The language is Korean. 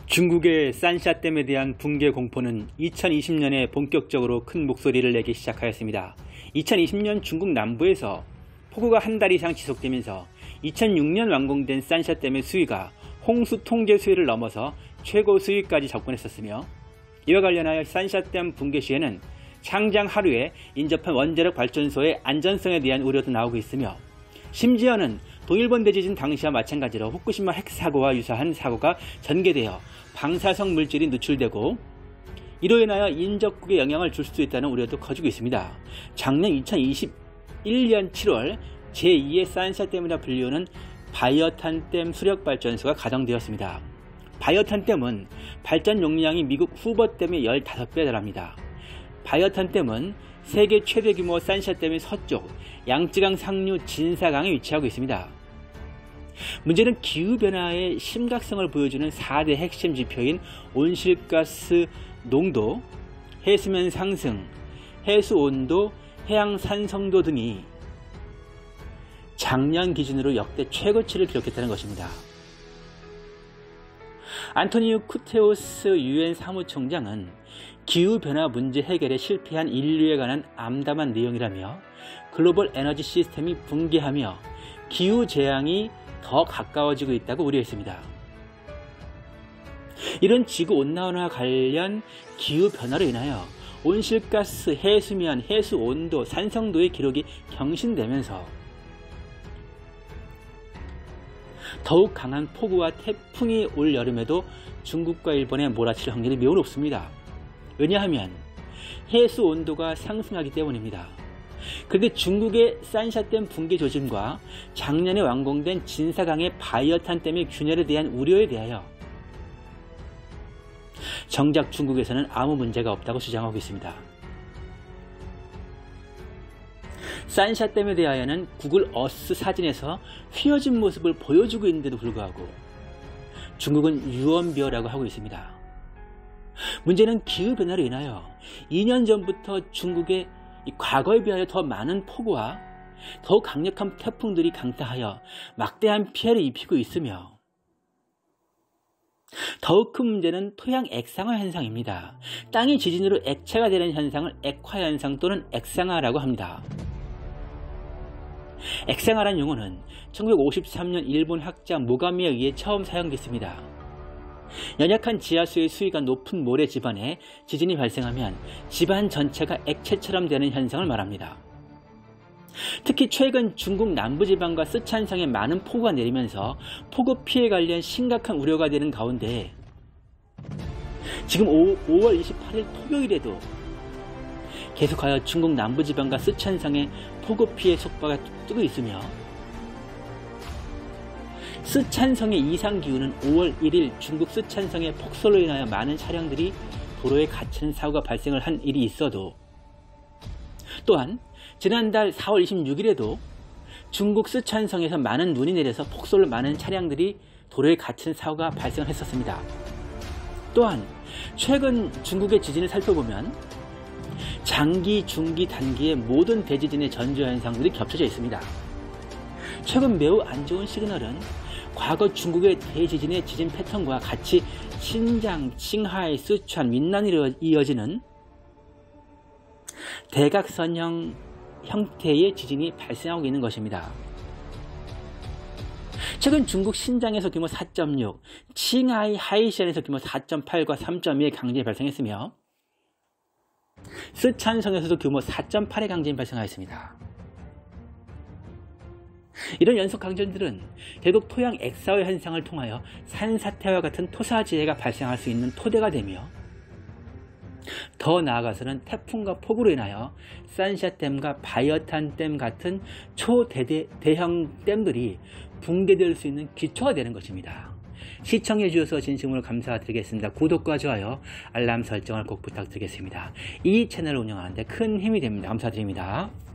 중국의 산샤댐에 대한 붕괴 공포는 2020년에 본격적으로 큰 목소리를 내기 시작하였습니다. 2020년 중국 남부에서 폭우가 한 달 이상 지속되면서 2006년 완공된 산샤댐의 수위가 홍수 통제 수위를 넘어서 최고 수위까지 접근했었으며, 이와 관련하여 산샤댐 붕괴 시에는 창장 하루에 인접한 원자력 발전소의 안전성에 대한 우려도 나오고 있으며, 심지어는 동일본 대지진 당시와 마찬가지로 후쿠시마 핵사고와 유사한 사고가 전개되어 방사성 물질이 누출되고, 이로 인하여 인접국에 영향을 줄 수도 있다는 우려도 커지고 있습니다. 작년 2021년 7월 제2의 산샤댐이라 불리우는 바이어탄댐 수력발전소가 가동되었습니다. 바이어탄댐은 발전 용량이 미국 후버댐의 15배에 달합니다. 바이어탄댐은 세계 최대 규모 산샤댐의 서쪽 양쯔강 상류 진사강에 위치하고 있습니다. 문제는 기후변화의 심각성을 보여주는 4대 핵심 지표인 온실가스 농도, 해수면 상승, 해수온도, 해양산성도 등이 작년 기준으로 역대 최고치를 기록했다는 것입니다. 안토니우 쿠테우스 유엔 사무총장은 기후변화 문제 해결에 실패한 인류에 관한 암담한 내용이라며, 글로벌 에너지 시스템이 붕괴하며 기후재앙이 더 가까워지고 있다고 우려했습니다. 이런 지구온난화 관련 기후변화로 인하여 온실가스, 해수면, 해수온도, 산성도의 기록이 경신되면서 더욱 강한 폭우와 태풍이 올 여름에도 중국과 일본에 몰아칠 확률이 매우 높습니다. 왜냐하면 해수온도가 상승하기 때문입니다. 그런데 중국의 산샤댐 붕괴 조짐과 작년에 완공된 진사강의 바이어탄댐의 균열에 대한 우려에 대하여 정작 중국에서는 아무 문제가 없다고 주장하고 있습니다. 산샤댐에 대하여는 구글 어스 사진에서 휘어진 모습을 보여주고 있는데도 불구하고 중국은 유언비어라고 하고 있습니다. 문제는 기후변화로 인하여 2년 전부터 중국의 과거에 비하여 더 많은 폭우와 더욱 강력한 태풍들이 강타하여 막대한 피해를 입히고 있으며, 더욱 큰 문제는 토양 액상화 현상입니다. 땅이 지진으로 액체가 되는 현상을 액화 현상 또는 액상화라고 합니다. 액상화라는 용어는 1953년 일본 학자 모가미에 의해 처음 사용됐습니다. 연약한 지하수의 수위가 높은 모래 지반에 지진이 발생하면 지반 전체가 액체처럼 되는 현상을 말합니다. 특히 최근 중국 남부지방과 쓰촨성에 많은 폭우가 내리면서 폭우 피해 관련 심각한 우려가 되는 가운데, 지금 5월 28일 토요일에도 계속하여 중국 남부지방과 쓰촨성에 폭우 피해 속보가 뜨고 있으며, 쓰촨성의 이상기후는 5월 1일 중국 쓰촨성의 폭설로 인하여 많은 차량들이 도로에 갇히는 사고가 발생을 한 일이 있어도, 또한 지난달 4월 26일에도 중국 쓰촨성에서 많은 눈이 내려서 폭설로 많은 차량들이 도로에 갇히는 사고가 발생을 했었습니다. 또한 최근 중국의 지진을 살펴보면 장기, 중기, 단기의 모든 대지진의 전조현상들이 겹쳐져 있습니다. 최근 매우 안 좋은 시그널은 과거 중국의 대지진의 지진 패턴과 같이 신장, 칭하이, 쓰촨, 윈난으로 이어지는 대각선형 형태의 지진이 발생하고 있는 것입니다. 최근 중국 신장에서 규모 4.6, 칭하이, 하이시안에서 규모 4.8과 3.2의 강진이 발생했으며, 쓰촨성에서도 규모 4.8의 강진이 발생하였습니다. 이런 연속 강진들은 결국 토양 액사화 현상을 통하여 산사태와 같은 토사지해가 발생할 수 있는 토대가 되며, 더 나아가서는 태풍과 폭우로 인하여 산샤댐과 바이어탄댐 같은 초대형 댐들이 붕괴될 수 있는 기초가 되는 것입니다. 시청해 주셔서 진심으로 감사드리겠습니다. 구독과 좋아요, 알람 설정을 꼭 부탁드리겠습니다. 이 채널을 운영하는 데 큰 힘이 됩니다. 감사드립니다.